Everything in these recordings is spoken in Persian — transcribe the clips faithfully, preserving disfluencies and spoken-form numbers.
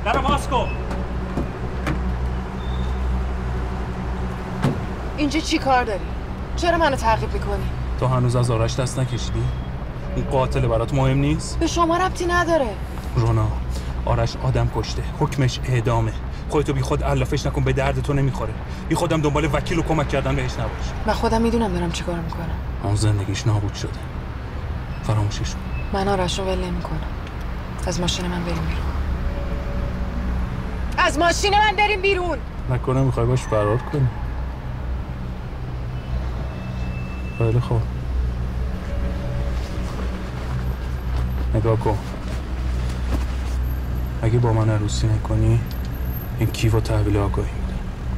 درو باز کن. اینجا چی کار داری؟ چرا منو تعقیب میکنی؟ تو هنوز از آرش دست نکشیدی؟ این قاتل برات مهم نیست؟ به شما ربطی نداره. رونا، آرش آدم کشته، حکمش اعدامه. خودتو بی خود علافش نکن، به درد تو نمیخوره. بی خودم دنبال وکیل و کمک کردن بهش نباش. من خودم میدونم دارم چیکار میکنم. اون زندگیش نابود شده. فراموشش کن. من آرش رو ول نمیکنم. از ماشین من بریم بیرون. از ماشین من بریم بیرون. نکنه میخوای باش فرار کنی؟ خیلی خوب. نگاه کن. اگه با من عروسی نکنی این کیف و تحویل آگاهی میدم.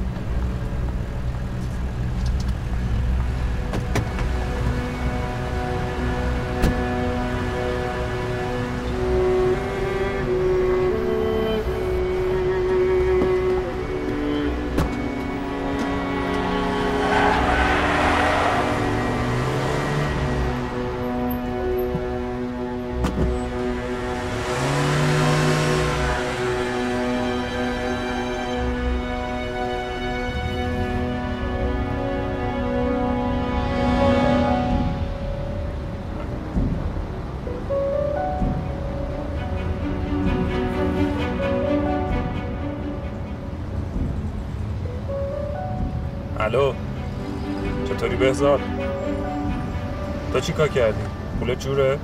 الو، چطوری بهزاد؟ تو چی کار کردی؟ پولت جوره؟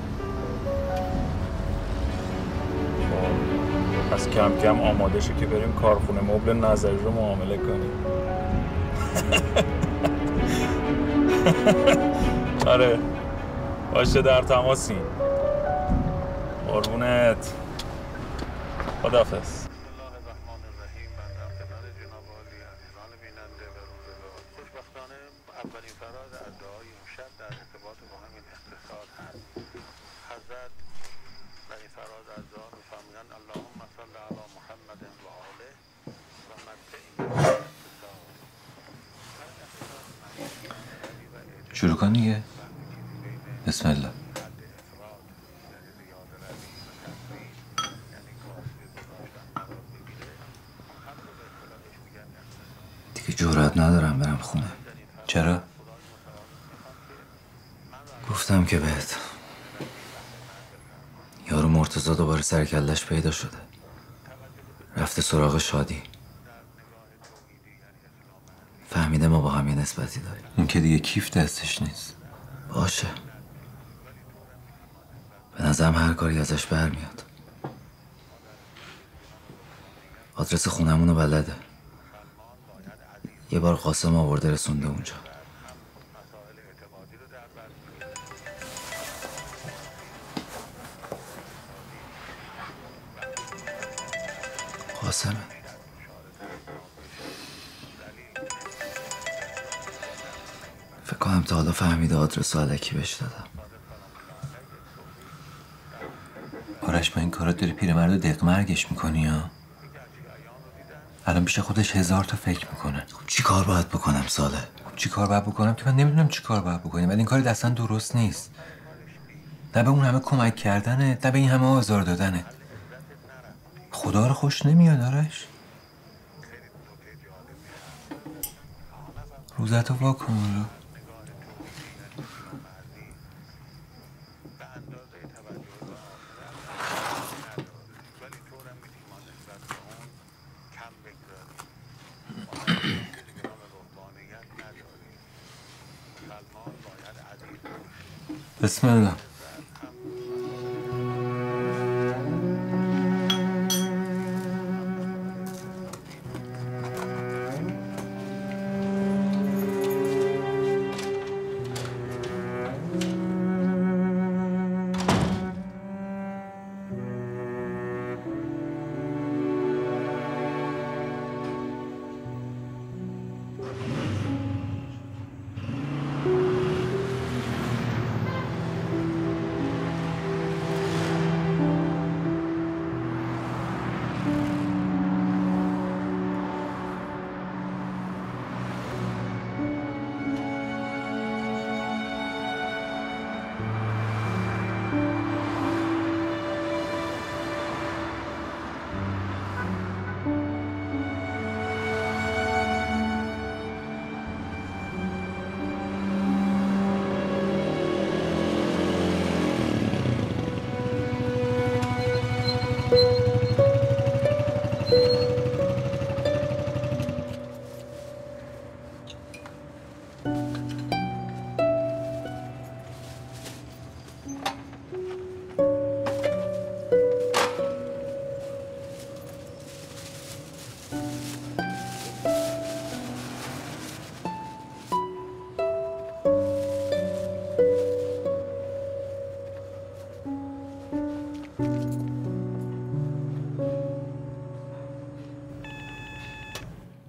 پس کم کم آماده شو که بریم کارخونه مبل نظری رو معامله کنیم. آره باشه، در تماسیم. قربونت. خداحافظ. شروع کن دیگه. بسم الله. دیگه جرئت ندارم برم خونه. چرا؟ گفتم که بهت یارو مرتضی دوباره سر کلش پیدا شده، رفته سراغ شادی. فهمیده ما با هم یه نسبتی داریم. اون که دیگه کیف دستش نیست. باشه، به نظرم هر کاری ازش برمیاد. آدرس خونمونو بلده. یه بار قاسم آورده رسونده اونجا. قاسمه. فکر کنم تا حالا فهمیده آدرس الکی بهش دادم. آرش با این کارات داری پیرمردو دق مرگش میکنی ها؟ الان پیش خودش هزار تا فکر میکنه. خب چی کار باید بکنم ساله؟ خب چی کار باید بکنم که من نمیدونم چی کار باید بکنیم، ولی این کار اصلا درست نیست. نه به اون همه کمک کردنه، نه به این همه آزار دادنه. خدا رو خوش نمیاد آرش. روزتو واکن رو. بسم الله.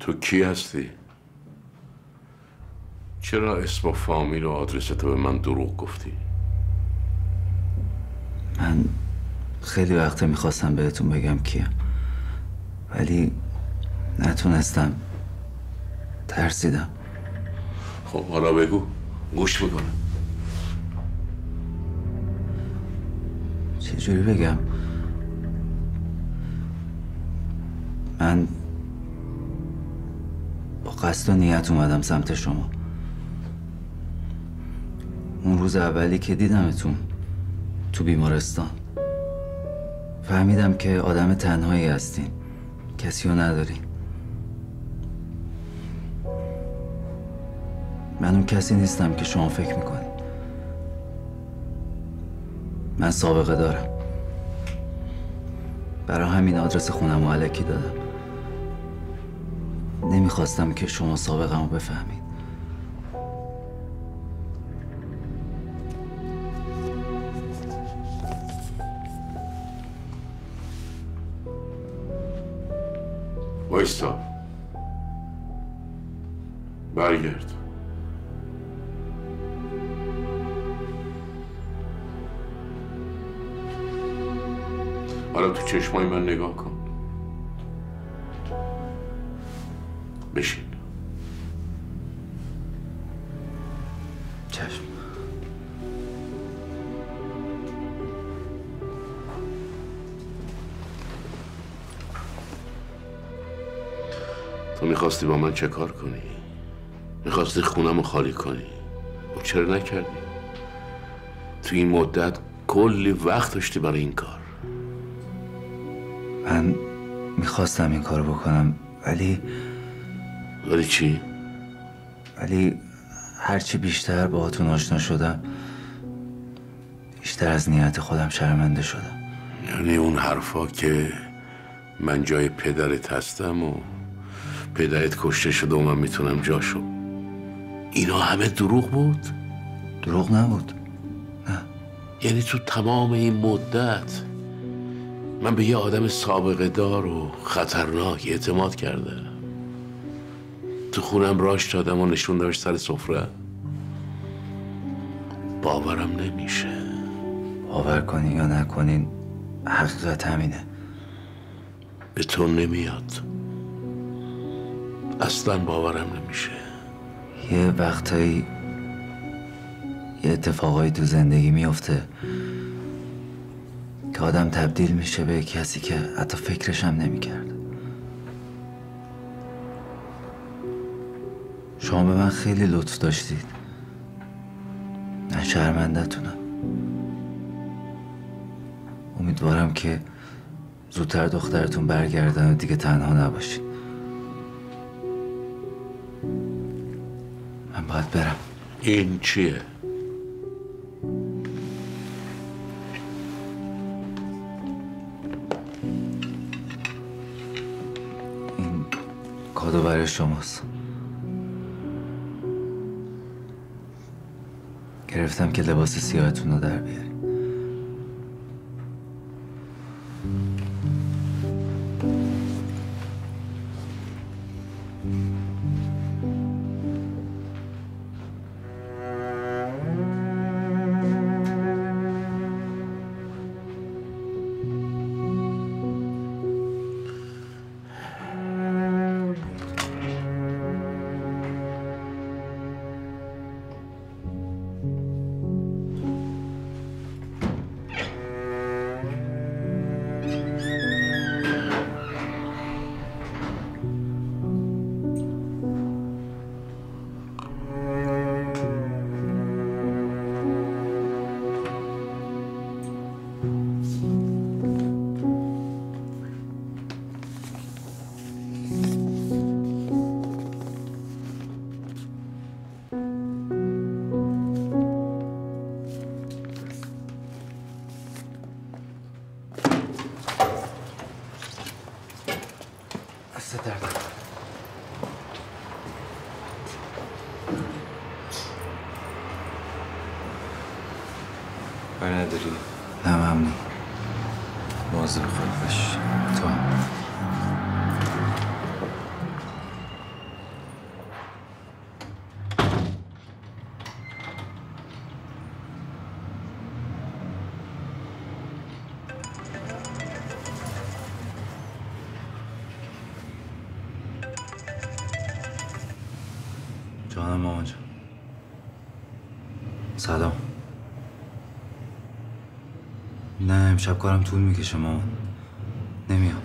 تو کی هستی؟ چرا اسم و فامیل و آدرس تو به من دروغ گفتی؟ من خیلی وقته میخواستم بهتون بگم کیم، ولی نتونستم، ترسیدم. خب حالا بگو، گوش میکنم. چجوری بگم؟ من با قصد و نیت اومدم سمت شما. اون روز اولی که دیدمتون تو بیمارستان فهمیدم که آدم تنهایی هستین، کسی رو ندارین. من اون کسی نیستم که شما فکر میکنین. من سابقه دارم، برای همین آدرس خونم رو الکی دادم. نمیخواستم که شما سابقه رو بفهمید. وایستا، برگرد. حالا تو چشمای من نگاه کن. بشین. چشم. تو میخواستی با من چه کار کنی؟ میخواستی خونم رو خالی کنی؟ و چرا نکردی؟ تو این مدت کلی وقت داشتی برای این کار. من میخواستم این کار بکنم، ولی ولی چی؟ ولی هرچی بیشتر باهاتون آشنا شدم، بیشتر از نیت خودم شرمنده شدم. یعنی اون حرفا که من جای پدرت هستم و پدرت کشته شده و من میتونم جاشو، اینا همه دروغ بود؟ دروغ نبود، نه. یعنی تو تمام این مدت من به یه آدم سابقه دار و خطرناک اعتماد کردم، تو خونم راش دادم و نشوندمش سر سفره. باورم نمیشه. باور کنین یا نکنین، حقیقت همینه. به تو نمیاد، اصلا باورم نمیشه. یه وقتایی یه اتفاقایی تو زندگی میفته که آدم تبدیل میشه به کسی که حتی فکرش هم نمیکرد. شما به من خیلی لطف داشتید. من شرمنده‌تونم. امیدوارم که زودتر دخترتون برگردن و دیگه تنها نباشید. من باید برم. این چیه؟ این کادو برای شماست. گرفتم که لباس سیاهتون رو در بیاریم. دست درد. بر نداری؟ نه ممنون. مواظب خود باش. تو هم. جانم مامان جان. سلام. نه امشب کارم طول میکشه مامان. نمیام.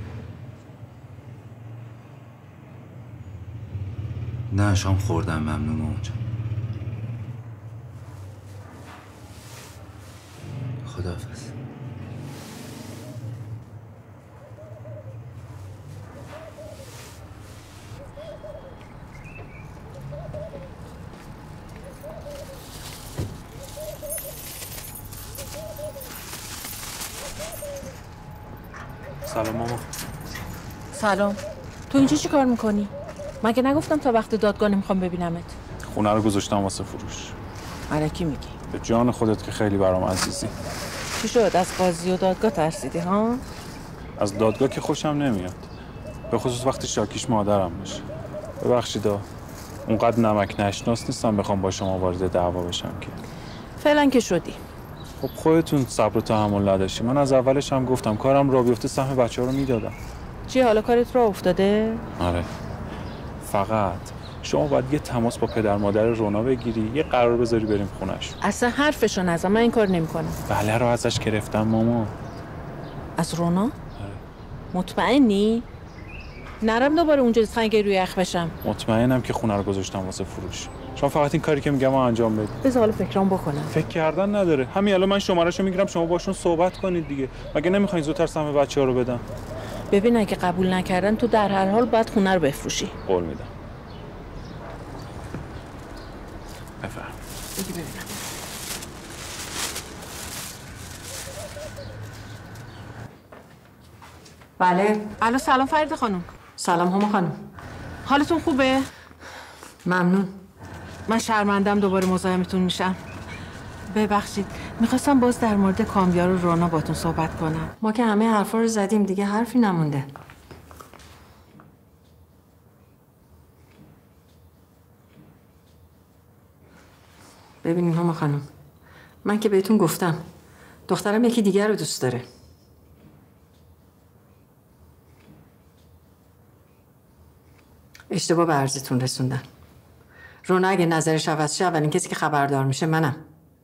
نه شام خوردم ممنون مامان جان. خداحافظ. سلام ماما. سلام. تو اینجا چی کار میکنی؟ مگه نگفتم تا وقت دادگاه نمیخوام ببینمت؟ خونه رو گذاشتم واسه فروش. الکی میگی؟ به جان خودت که خیلی برام عزیزی. چی شد؟ از قاضی و دادگاه ترسیدی ها؟ از دادگاه که خوشم نمیاد. به خصوص وقتی شاکیش مادرم باشه. ببخشیدا. اونقدر نمک نشناس نیستم بخوام با شما وارد دعوا بشم که. فعلا که شدی. خب خودتون صبر و تحمل نداشتی. من از اولش هم گفتم کارم را بیفته سهم بچه‌ها رو میدادم. چی حالا کارت راه افتاده؟ آره. فقط شما باید یه تماس با پدر مادر رونا بگیری، یه قرار بذاری بریم خونش. اصلا حرفشو نزن، من این کار نمیکنم. بله رو ازش گرفتم ماما. از رونا؟ آره. مطمئنی؟ نرم دوباره اونجا سنگ روی یخ بشم. مطمئنم که خونه رو گذاشتم واسه فروش. شما فقط این کاری که میگم انجام بدید. بذار حالا فکرام بکنم. فکر کردن نداره. همین الان من شمارهشو میگیرم شما باشون صحبت کنید دیگه. مگه نمیخواین زودتر سهم بچه‌ها رو بدم؟ ببین اگه قبول نکردن تو در هر حال باید خونه رو بفروشی. قول میدم. بفرم. بگی ببینم. بله. الو سلام فرید خانم. سلام هما خانم. حالتون خوبه؟ ممنون. من شرمندم دوباره مزاحمتون میشم. ببخشید. میخواستم باز در مورد کامیار و رونا باتون صحبت کنم. ما که همه حرفا رو زدیم دیگه حرفی نمونده. ببینین هما خانم، من که بهتون گفتم دخترم یکی دیگر رو دوست داره. اشتباه به عرضتون رسوندن. رونا اگه نظرش عوض شه اولین کسی که خبردار میشه منم.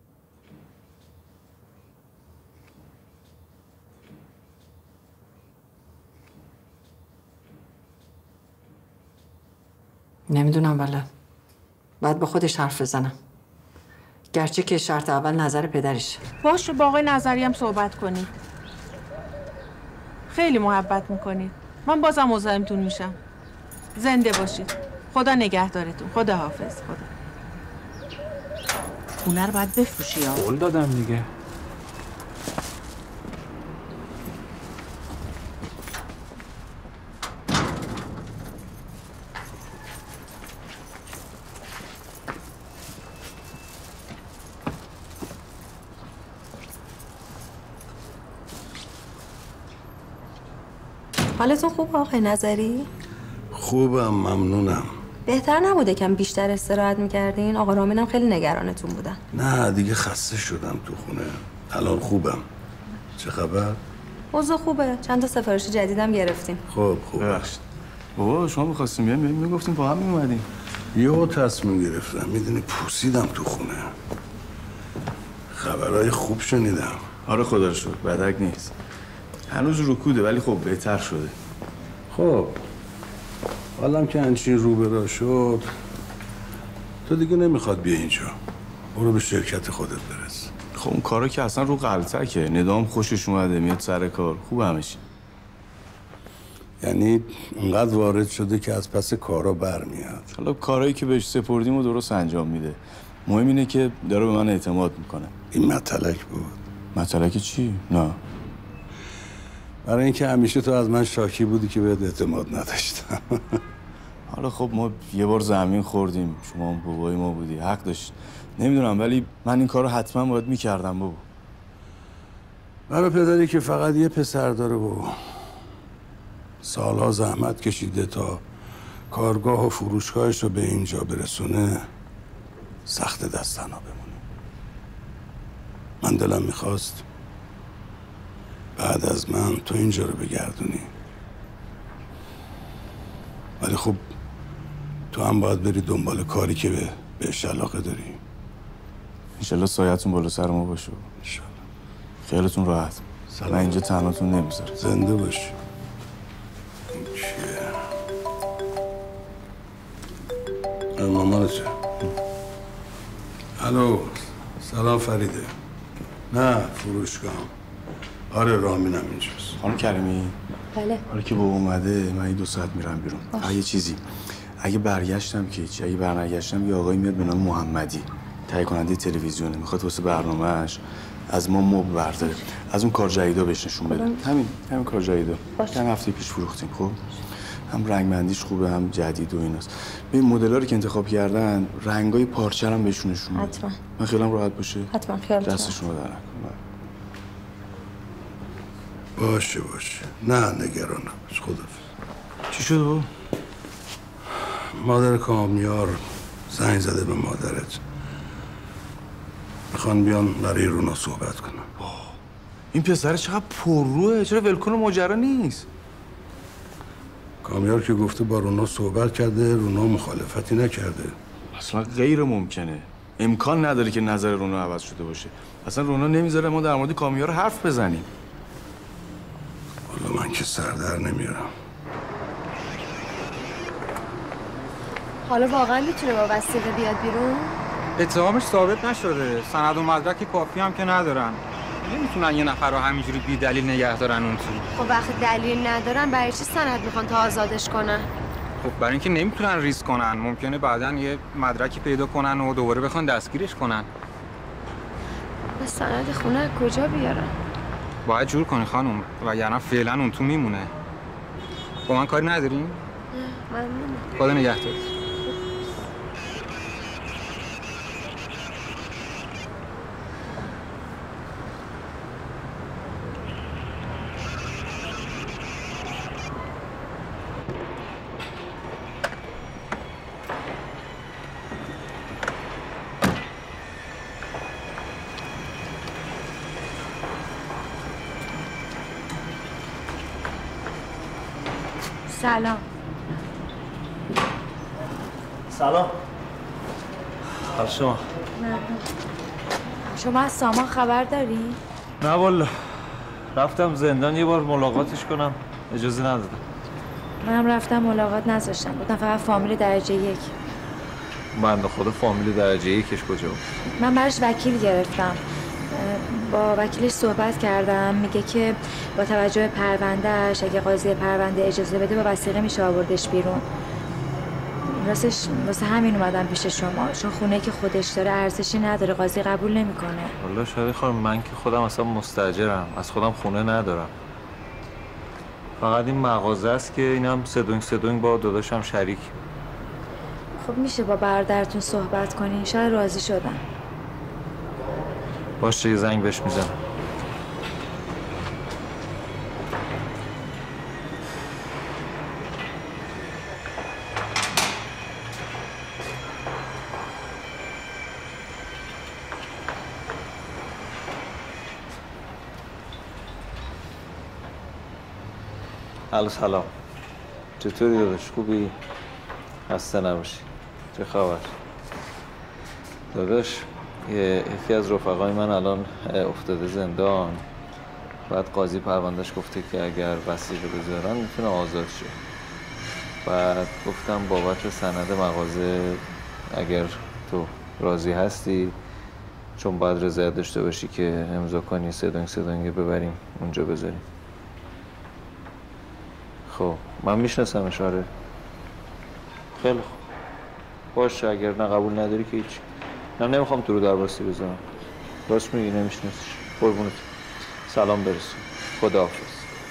نمیدونم والا. باید با خودش حرف بزنم. گرچه که شرط اول نظر پدرش. باشه با آقای نظری هم صحبت کنید. خیلی محبت میکنید. من بازم مزاحمتون میشم. زنده باشید. خدا نگهدارتون. خدا حافظ. خدا. خونه رو باید بفروشی ها. قول دادم دیگه. حالتون خوب آقای نظری؟ خوبم ممنونم. بهتر نبوده کم بیشتر استراحت میکردین؟ آقا رامینم خیلی نگرانتون بودن. نه دیگه خسته شدم تو خونه. الان خوبم. چه خبر؟ اوضاع خوبه. چند تا سفارش جدیدم گرفتیم. خب خوب. ببخشید. بابا شما می‌خواستیم بیایم میگفتیم با هم میومدیم. یهو تصمیم گرفتم. میدونی پوسیدم تو خونه. خبرای خوب شنیدم. آره خدا رو شکر بدک نیست. هنوز رکوده ولی خب بهتر شده. خب حالم که همچین رو به راه شد تو دیگه نمیخواد بیا اینجا. برو به شرکت خودت برس. خب اون کارا که اصلا رو غلطکه. ندام خوشش اومده میاد سر کار. خوب همش. یعنی اونقدر وارد شده که از پس کارا برمیاد. حالا کارهایی که بهش سپردیم و درست انجام میده. مهم اینه که داره به من اعتماد میکنه. این مطلق بود. مطلق چی؟ نه. برای اینکه همیشه تو از من شاکی بودی که بهت اعتماد نداشتم. حالا خب ما یه بار زمین خوردیم. شما هم بابای ما بودی. حق داشت. نمیدونم ولی من این کارو حتما باید میکردم بابا. برای پدری که فقط یه پسر داره و سالها زحمت کشیده تا کارگاه و فروشگاهش رو به اینجا برسونه سخت دست تنها بمونه. من دلم میخواست بعد از من تو اینجا رو بگردونی، ولی خب تو هم باید بری دنبال کاری که به بهش علاقه داری. انشالله سایتون بالا سر ما باشه. انشالله. خیالتون راحت. من اینجا تنهاتون نمیذارم. زنده باشی. چیه؟ مامانته. الو. سلام فریده. نه فروشگاه. آره رامینم اینجاست. خانم کریمی. بله. حالا که بابا اومده من این دو ساعت میرم بیرون. اگه چیزی اگه برگشتم که چی اگه برنگشتم یه آقایی میاد به نام محمدی تهیه کننده تلویزیونه میخواد واسه برنامه‌اش از ما مبل برداره. از اون کار جدیدا بهش نشون بده. همین همین کار جدیدا. چند هفته پیش فروختیم. خب هم رنگبندیش خوبه هم جدید و ایناست. به این مدل‌ها رو که انتخاب کردن رنگای پارچه هم بهشون نشون بده. حتما. من خیالم راحت باشه. حتما خیالتون. دستشون رو در نکن. باشه باشه. نه نگران نباش. خدافظ. چی شد بابا؟ مادر کامیار زنگ زده به مادرت. میخوان بیان برای رونا صحبت کنن. این پسر چقدر پرروه. چرا ولکن ماجرا نیست؟ کامیار که گفته با رونا صحبت کرده، رونا مخالفتی نکرده. اصلا غیر ممکنه. امکان نداره که نظر رونا عوض شده باشه. اصلا رونا نمیذاره ما در مورد کامیار حرف بزنیم. والا من که سر در نمیارم. حالا واقعا میتونه با وثیقه بیاد بیرون؟ اتهامش ثابت نشده. سند و مدرک کافی هم که ندارن. نمیتونن یه نفر رو همینجوری بی دلیل نگه دارن اون تو. خب وقتی دلیل ندارن برای چی سند میخوان تا آزادش کنن؟ خب برای اینکه نمیتونن ریسک کنن. ممکنه بعداً یه مدرکی پیدا کنن و دوباره بخوان دستگیرش کنن. بس سند خونه از کجا بیارن؟ باید جور کنی خانم وگرنه فعلا اون تو میمونه. با من کاری نداریم؟ ممنونم. خدا نگهدار. سلام. سلام. حال شما؟ ممنون. شما از سامان خبر داری؟ نه والا. رفتم زندان یه بار ملاقاتش کنم اجازه ندادم. منم رفتم ملاقات نذاشتم. بودم فقط فامیل درجه یک. بنده خدا فامیل درجه یکش کجا بود؟ من براش وکیل گرفتم. با وکیلش صحبت کردم. میگه که با توجه به پروندهش اگه قاضی پرونده اجازه بده با وثیقه میشه آوردش بیرون. راستش واسه همین اومدم پیش شما چون خونه که خودش داره ارزشی نداره قاضی قبول نمیکنه. والله شاید خانم من که خودم اصلا مستاجرم از خودم خونه ندارم. فقط این مغازه است که اینم سدونگ سدونگ با داداشم شریک. خب میشه با برادرتون صحبت کنین شاید راضی شدن. باشه یه زنگ بهش میزنم. الو سلام. چطوری داداش خوبی؟ خسته نباشی. چه خبر؟ داداش یکی از رفقای من الان افتاده زندان. بعد قاضی پروندهش گفته که اگر وثیقه بذارن میتونه آزاد شه. بعد گفتم بابت سند مغازه اگر تو راضی هستی چون باید رضایت داشته باشی که امضا کنی سدونگ سدونگ ببریم اونجا بذاریم. خب من میشناسمش. آره خیلی خوب باشه اگر نه قبول نداری که هیچ. نه نمیخوام تو رو درباستی بذارم. راست میگی نمیشناسیش. قربونت. سلام برسون. خداحافظ.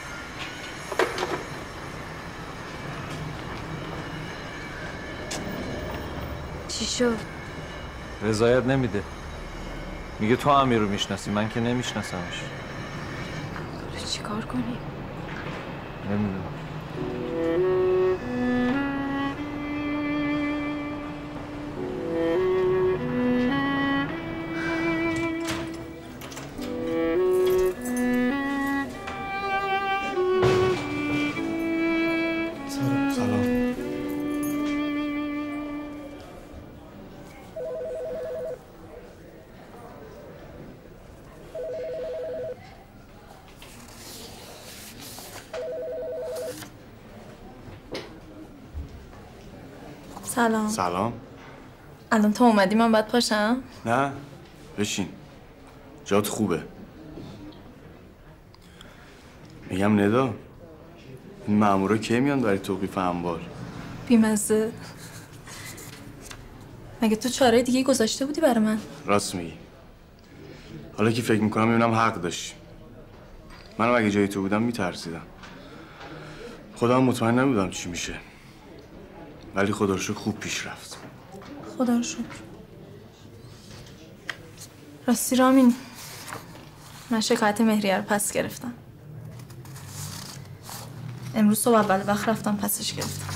چی شد؟ رضایت نمیده. میگه تو امیر رو میشناسی من که نمیشناسمش. چی کار کنی؟ نمیدونم. سلام. سلام. الان تو اومدی من باید پاشم؟ نه بشین، جات خوبه. میگم ندا، این مامورا کی میان برای توقیف انبار؟ بیمزه. مگه تو چاره دیگه گذاشته بودی برای من؟ راست میگی. حالا که فکر میکنم میبینم حق داشتی. منم اگه جای تو بودم میترسیدم. خودم مطمئن نبودم چی میشه، ولی خدا رو شکر خوب پیش رفت. خدا رو شکر. راستی رامین، من شکایت مهریه رو پس گرفتم. امروز صبح اول وقت رفتم پسش گرفتم.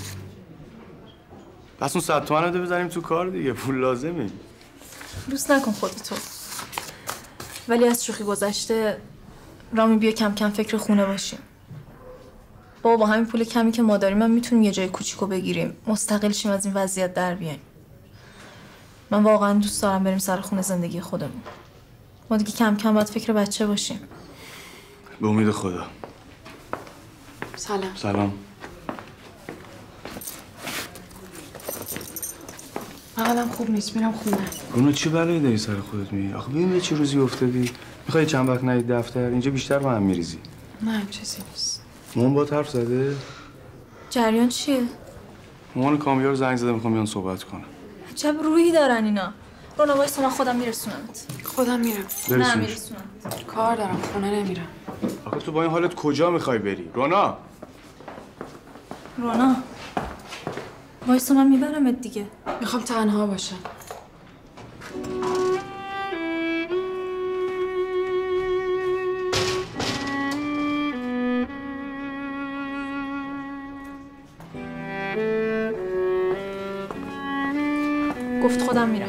پس اون صد تومن رو بزنیم تو کار دیگه، پول لازمه. دوست نکن خودتو. ولی از شوخی گذشته رامی بیا کم کم فکر خونه باشیم. بابا با همین پول کمی که ما داریم من میتونیم یه جای کوچیکو بگیریم، مستقل شیم، از این وضعیت در بیایم. من واقعا دوست دارم بریم سر خونه زندگی خودمون. ما دیگه کم کم باید فکر بچه باشیم. به امید خدا. سلام. سلام. من حالم خوب نیست، میرم خونه. اونو چی بلایی داری سر خودت میگی؟ آخه ببین به چه روزی افتادی. میخوای چند وقت نرید دفتر؟ اینجا بیشتر با هم میریزی. نه چیزی نیست. مامان با حرف زده؟ جریان چیه؟ مامان کامیار زنگ زده، میخوام بیان صحبت کنم. عجب روحی دارن اینا. رونا وایسا من خودم میرسونمت. خودم میرم. نه میرسونم. کار دارم، خونه نمیرم. آخه تو با این حالت کجا میخوای بری؟ رونا. رونا. وایسا من میبرمت دیگه. میخوام تنها باشم. گفت خودم میرم.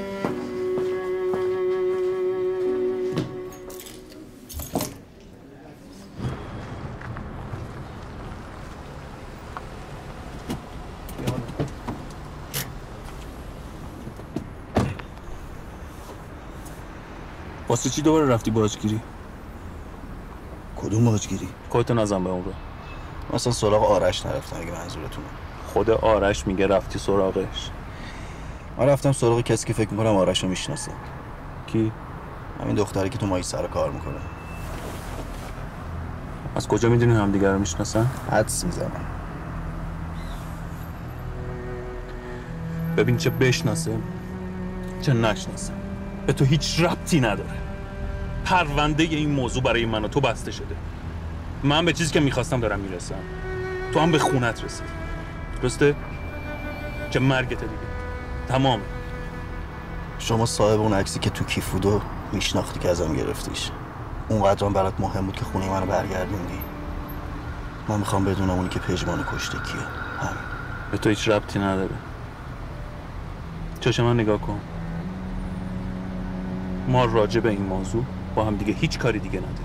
واسه چی دوباره رفتی باجگیری؟ کدوم باجگیری؟ خودتو نزن به اون رو. مثلا سراغ آرش نرفتم اگه منظورتونه. خود آرش میگه رفتی سراغش. من رفتم سراغ کسی که فکر میکنم آرش رو میشناسه. کی؟ همین دختری که تو مایی سر کار میکنه. از کجا میدونی هم دیگر رو میشناسن؟ حدس میزنم. ببین چه بشناسه چه نشناسه به تو هیچ ربطی نداره. پرونده این موضوع برای من و تو بسته شده. من به چیزی که میخواستم دارم میرسم. تو هم به خونت رسید. درسته؟ چه مرگته دیگه. تمام. شما صاحب اون عکسی که تو کیف بود و میشناختی که ازم گرفتیش. اونقدرام برات مهم بود که خونه منو برگردوندی. من میخوام بدونم اونی که پژمانو کشته کیه. همین. به تو هیچ ربطی نداره. چشم من نگاه کن. ما راجع به این موضوع با هم دیگه هیچ کاری دیگه نداریم.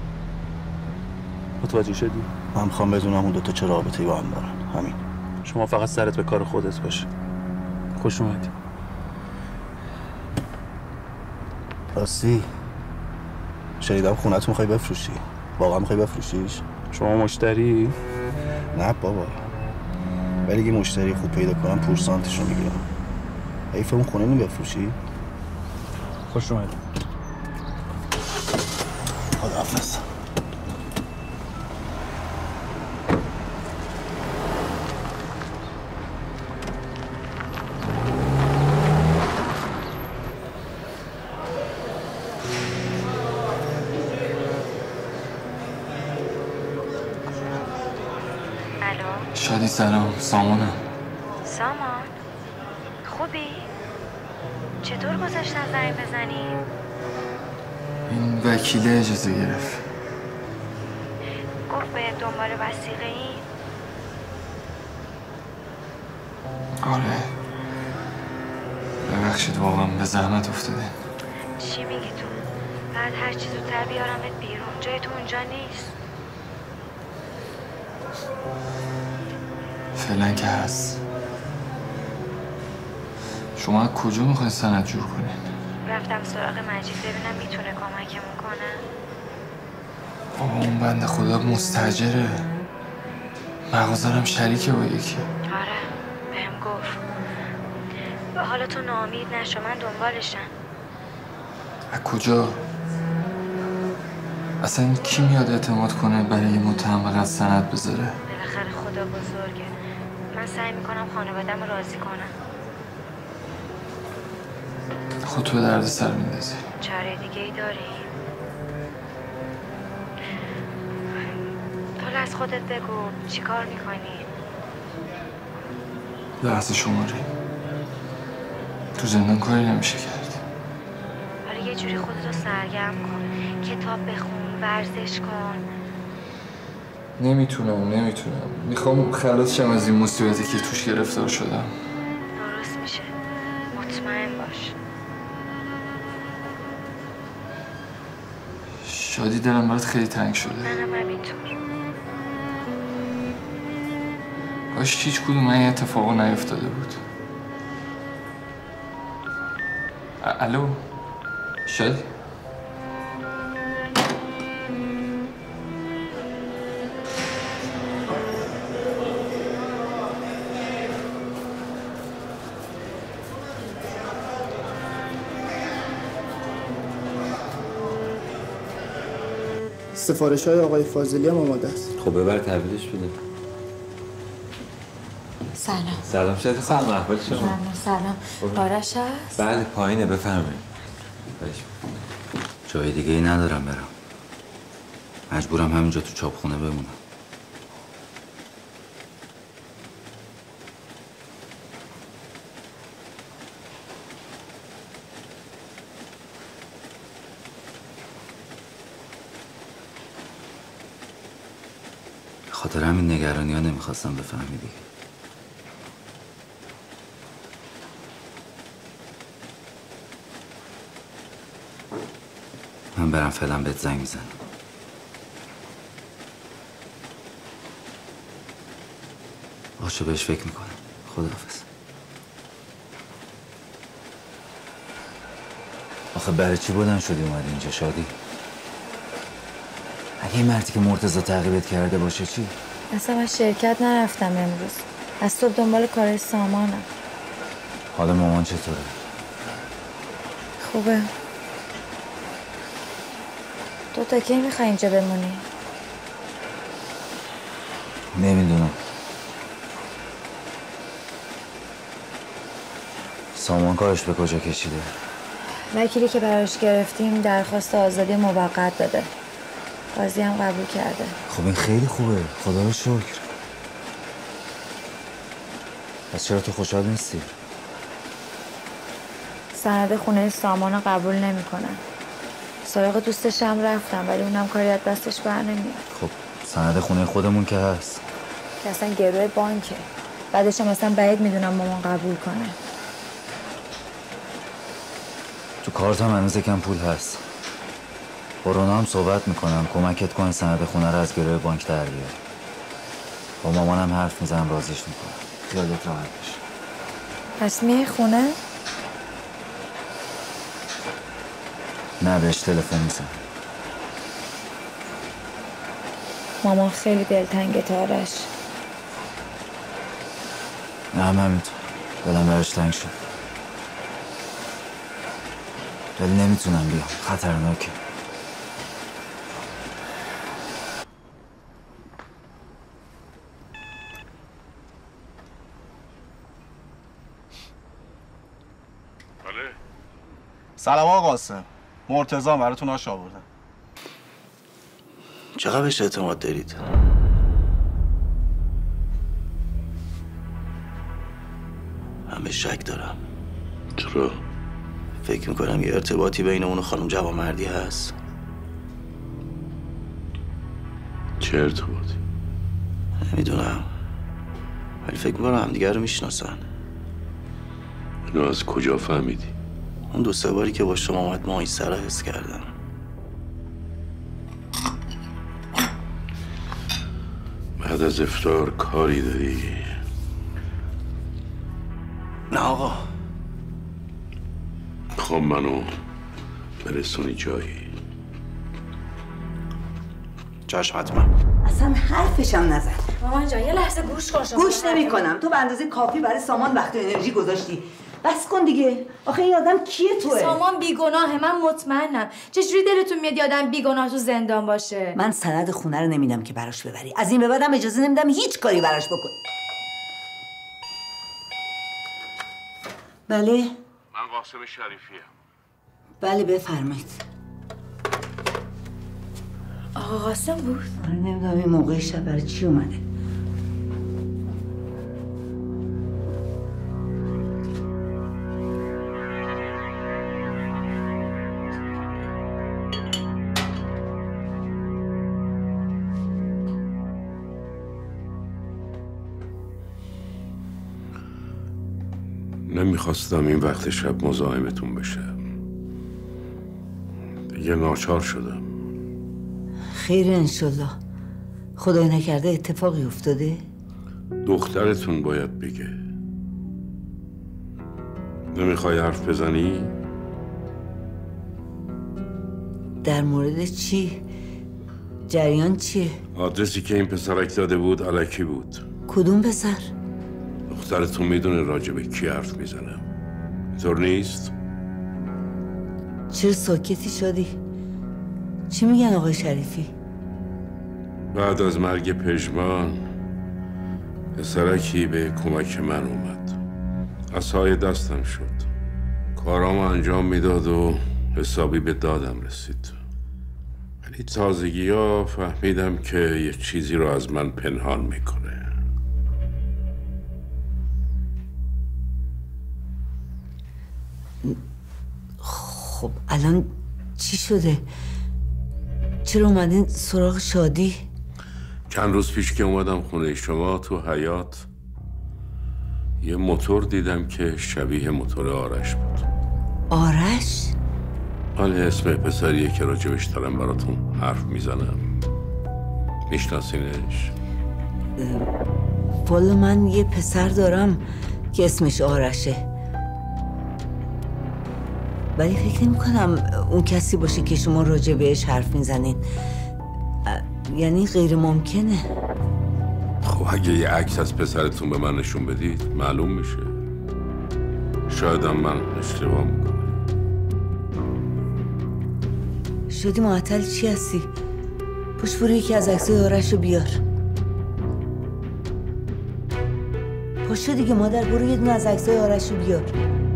متوجه شدی؟ من میخوام بدونم اون دوتا چه رابطه‌ای با هم دارن. همین. شما فقط سرت به کار خودت باشه. خوش اومدی. راستی شنیدم خونه‌تو میخوای بفروشی. واقعا میخوای بفروشیش؟ شما مشتری؟ نه بابا. ولی اگه مشتری خوب پیدا کنم پورسانتشو میگیرم. حیف اون خونه رو بفروشی؟ خوش اومدی. خداحافظ. شادی سلام، سامانم. سامان خوبی؟ چطور گذاشتن زنگ بزنی؟ این وکیل اجازه گرفت. گفت به دنبال وثیقه این؟ آره ببخشید واقعا به زحمت افتاده. چی میگی تو؟ بعد هر چی زودتر بیارمت بیرون. جای تو اونجا نیست. فعلا که هست. شما از کجا میخواید سند جور کنین؟ رفتم سراغ مجید ببینم میتونه کمکمون کنه. بابا اون بنده خدا مستاجره. مغازه‌ام شریکه با یکی. آره بهم گفت. حالا تو ناامید نشو، من دنبالشم. از کجا؟ اصلا کی میاد اعتماد کنه برای یه متهم از سند بذاره؟ بالاخره خدا بزرگه. من سعی میکنم خانوادم رو راضی کنم. خود تو درد سر میندازی. چاره دیگه ای داری؟ حالا از خودت بگو چی کار میکنی؟ لحظه شماری. تو زندان کاری نمیشه کرد. حالا یه جوری خودتو سرگرم کن، کتاب بخون، ورزش کن. نمیتونم نمیتونم میخوام خلاص شم از این مصیبتی که توش گرفتار شدم. درست میشه، مطمئن باش. شادی دلم برات خیلی تنگ شده. منم همینطور. کاش هیچ کدوم این اتفاقا نیفتاده بود. الو شادی؟ سفارش های آقای فاضلی هم آماده است. خب ببر تحویلش بده. سلام. سلام شد. سلام احوال شما؟ سلام سلام. آرش هست؟ بله پایینه بفرمایید. جای دیگه ای ندارم برم. مجبورم همینجا تو چاپخونه بمونم. خاطر همین نگرانی ها نمیخواستم بفهمی دیگه. من برم فعلا بهت زنگ میزنم. باشه بهش فکر میکنم. خداحافظ. آخه برای چی بلند شدی اومدی اینجا شادی؟ اگه این مردی که مرتضی تعقیبت کرده باشه چی؟ اصلا من شرکت نرفتم امروز. از صبح دنبال کارهای سامانم. حالا مامان چطوره؟ خوبه. تو تا کی میخوای اینجا بمونی؟ نمیدونم. سامان کارش به کجا کشیده؟ وکیلی که براش گرفتیم درخواست آزادی موقت داده. قاضی هم قبول کرده. خب این خیلی خوبه. خدا رو شکر. پس چرا تو خوشحال نیستی؟ سند خونه سامان رو قبول نمیکنن. سراغ دوستش هم رفتم ولی اونم کاری از دستش بر نمیاد. خب سند خونه خودمون که هست. که اصلا گروه بانکه. بعدش هم اصلا بعید میدونم مامان قبول کنه. تو کارت هم هنوز یکم پول هست. با رونا هم صحبت میکنم کمکت کنه سند خونه رو از گروه بانک در بیاری. با مامانم حرف میزنم راضیش میکنم. خیالت راحت بشه. پس میای خونه؟ نه بهش تلفن میزنم. مامان خیلی دلتنگه تارش. نه هم همینطور. دلم براش تنگ شد. ولی نمیتونم بیام. خطرناکه. سلام آقا قاسم. مرتضی براتون آش آوردم. چقدر بهش اعتماد دارید؟ من به شک دارم. چرا؟ فکر میکنم یه ارتباطی بین اون و خانم جوانمردی هست. چه ارتباطی؟ نمیدونم ولی فکر میکنم همدیگه رو میشناسن. اینو از کجا فهمیدی؟ اون دو سه باری که با شما اومد ماهی سر حس کردم. بعد از افطار کاری داری؟ نه آقا. خب منو برسونی جایی. چشم حتما. اصلا حرفشم نزن. مامان جان یه لحظه گوش کن. گوش نمی کنم. تو به اندازه کافی برای سامان وقت و انرژی گذاشتی. بس کن دیگه. آخه این آدم کیه توه؟ سامان بیگناهه، من مطمئنم. چجوری دلتون میاد یه آدم بیگناه تو زندان باشه؟ من سند خونه رو نمیدم که براش ببری. از این به بعدم اجازه نمیدم هیچ کاری براش بکن. بله؟ من قاسم شریفیم. بله بفرمایید. آقا قاسم بود؟ من نمیدونم این موقع شب برای چی اومده. نمیخواستم این وقت شب مزاحمتون بشه. دیگه ناچار شدم. خیر انشالله. خدای نکرده اتفاقی افتاده؟ دخترتون باید بگه. نمیخوای حرف بزنی؟ در مورد چی؟ جریان چیه؟ آدرسی که این پسرک داده بود الکی بود. کدوم پسر؟ دخترتون میدونه راجع به کی حرف میزنم. اینطور نیست؟ چرا ساکتی شدی؟ چی میگن آقای شریفی؟ بعد از مرگ پژمان پسرکی به کمک من اومد. عصای دستم شد. کارامو انجام میداد و حسابی به دادم رسید. ولی تازگی ها فهمیدم که یه چیزی رو از من پنهان میکنه. خب الان چی شده؟ چرا اومدین سراغ شادی؟ چند روز پیش که اومدم خونه شما تو حیاط یه موتور دیدم که شبیه موتور آرش بود. آرش؟ حالا اسم پسریه که راجبش دارم براتون حرف میزنم. میشناسینش؟ والا من یه پسر دارم که اسمش آرشه، ولی فکر نمی کنم اون کسی باشه که شما راجع بهش حرف میزنین. یعنی غیر ممکنه. خب اگه یه عکس از پسرتون به من نشون بدید معلوم میشه. شایدم من اشتباه میکنم. شدی معطل چی هستی؟ پشت برو یکی از عکسای آرش رو بیار. پشت دیگه مادر، برو یه دونه از عکسای آرش رو بیار.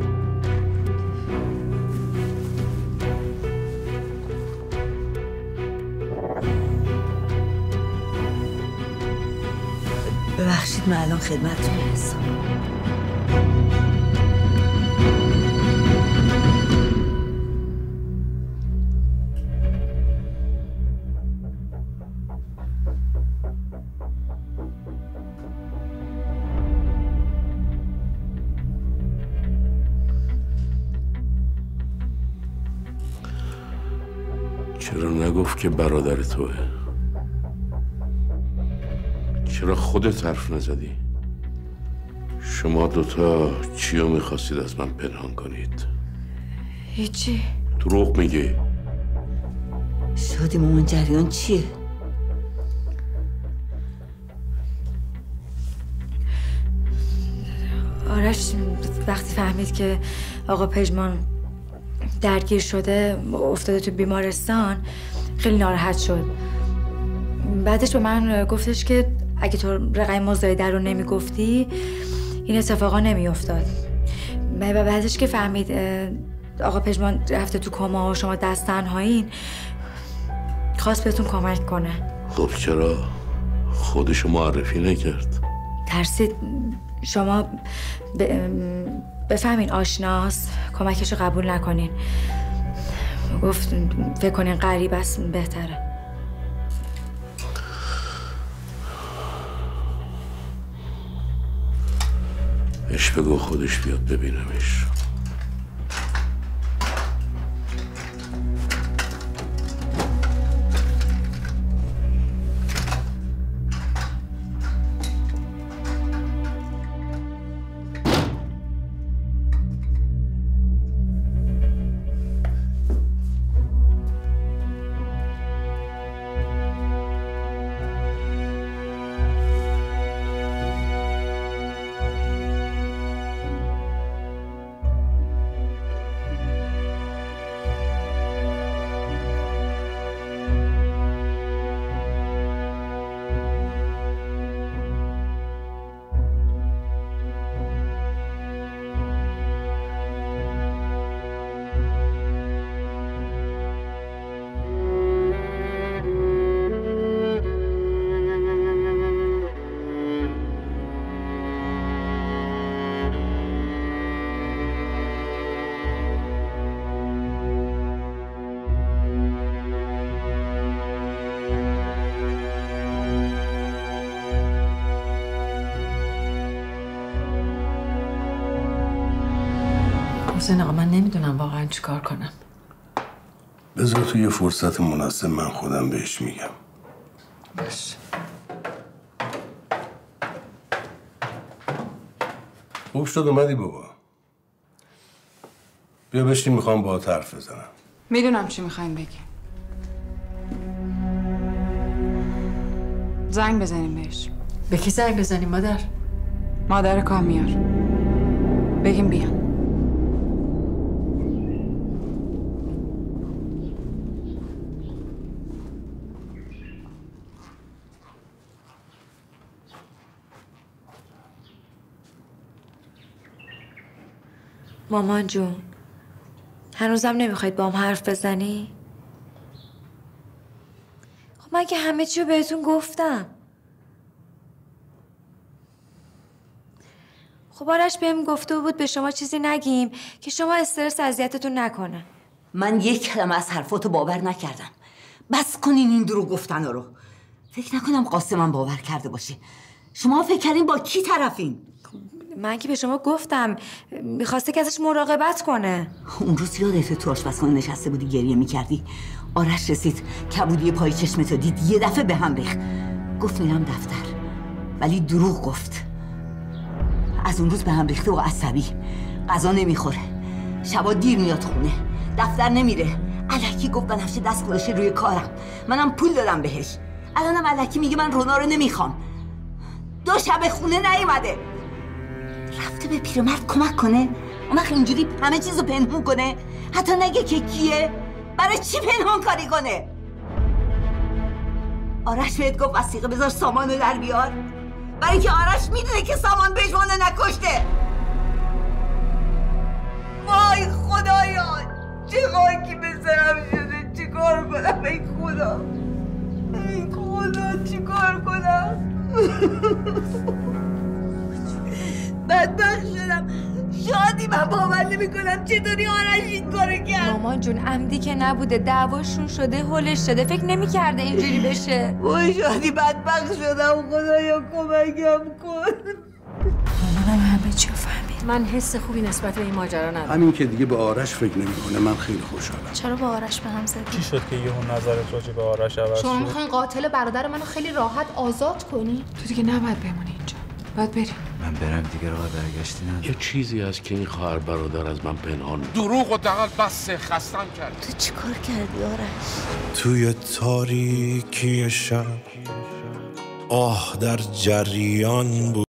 ببخشید من الان خدمتتون هستم. چرا نگفت که برادر توه؟ چرا خودت حرف نزدی؟ شما دوتا چی رو میخواستید از من پنهان کنید؟ هیچی. دروغ میگی. شادی مامان جریان چیه؟ آرش وقتی فهمید که آقا پژمان درگیر شده، افتاده تو بیمارستان، خیلی ناراحت شد. بعدش به من گفتش که اگه تو رقم مزایده رو نمیگفتی این اتفاقا نمیافتاد. و بعدش که فهمید آقا پژمان رفته تو کما و شما دست تنهایین، خواست بهتون کمک کنه. خب چرا خودشو معرفی نکرد؟ ترسید شما بفهمین آشناست، کمکشو قبول نکنین. گفت فکر کنین غریب است بهتره. اش بگو خودش بیاد ببینمش. حسین آقا من نمیدونم واقعا چی کار کنم. بذار تو یه فرصت مناسب من خودم بهش میگم. باش. خوب شد اومدی بابا. بیا بشین میخوام باهات حرف بزنم. میدونم چی میخواین بگی. زنگ بزنیم بهش. به کی زنگ بزنیم مادر؟ مادر کامیار. بگیم بیان. مامان جون، هنوزم نمیخواید با هم حرف بزنی؟ خب من که همه چی رو بهتون گفتم. خب آرش بهم گفته بود به شما چیزی نگیم که شما استرس اذیتتون نکنه. من یک کلمه از حرفاتو باور نکردم. بس کنین این دروغ گفتنا رو. فکر نکنم قاسمم باور کرده باشه. شما فکر کردین با کی طرفین؟ من که به شما گفتم میخواسته که ازش مراقبت کنه. اون روز یادته تو آشپزخونه نشسته بودی گریه میکردی؟ آرش رسید کبودی پای چشمتو دید یه دفعه به هم ریخت. گفت میرم دفتر، ولی دروغ گفت. از اون روز به هم ریخته و عصبی. غذا نمیخوره، شبا دیر میاد خونه، دفتر نمیره. الکی گفت بنفشه دست گذاشته روی کارم. منم پول دادم بهش. الانم الکی میگه من رونا رو نمیخوام. دو شب خونه نیومده. رفته به پیرمرد کمک کنه؟ اون وقت اینجوری همه چیزو پنهون کنه؟ حتی نگه که کیه؟ برای چی پنهان کاری کنه؟ آرش بهت گفت وثیقه بذار سامانو در بیار؟ برای که آرش میدونه که سامان پژمانو نکشته. وای خدایا چه خاکی به سرم شده. چی کار کنم ای خدا؟ ای خدا چی کار کنم؟ بدبخت شدم. شادی من باور نمی‌کنم چطوری آرش این کارو کرد. مامان جون عمدی که نبوده، دعواشون شده، هولش شده. فکر نمی‌کرده اینجوری بشه. وای شادی بدبخت شدم. خدایا کمکم کن. مامانم همه چی فهمید. من حس خوبی نسبت به این ماجرا ندارم. همین که دیگه به آرش فکر نمی‌کنه من خیلی خوشحالم. چرا با آرش به هم زدی؟ چی شد که یهو نظرت راجع به آرش عوض شد؟ شما میخواین قاتل برادر منو خیلی راحت آزاد کنی؟ تو دیگه نباید بمونی اینجا. باید بریم. من برم دیگه راه برگشتی ندارم. یه چیزی هست که این خواهر برادر از من پنهان می‌کنه. دروغ و دقل بس خستم کرد. تو چی کار کردی آرش؟ توی تاریکی شب آه در جریان بود.